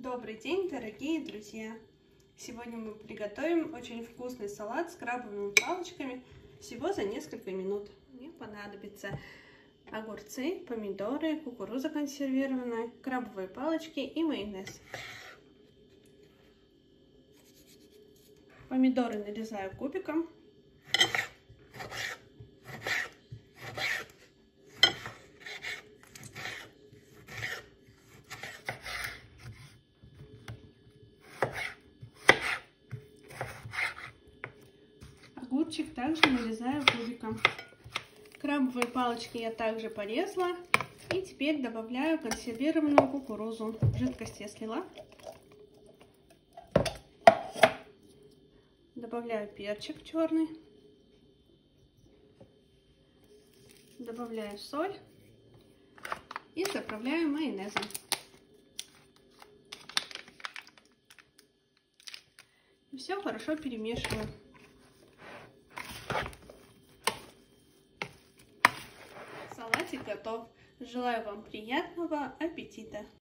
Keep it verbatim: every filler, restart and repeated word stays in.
Добрый день, дорогие друзья! Сегодня мы приготовим очень вкусный салат с крабовыми палочками всего за несколько минут. Мне понадобятся огурцы, помидоры, кукуруза консервированная, крабовые палочки и майонез. Помидоры нарезаю кубиком. Огурчик также нарезаю кубиком. Крабовые палочки я также порезала. И теперь добавляю консервированную кукурузу. Жидкость я слила. Добавляю перчик черный. Добавляю соль. И заправляю майонезом. И все хорошо перемешиваю. Салатик готов. Желаю вам приятного аппетита!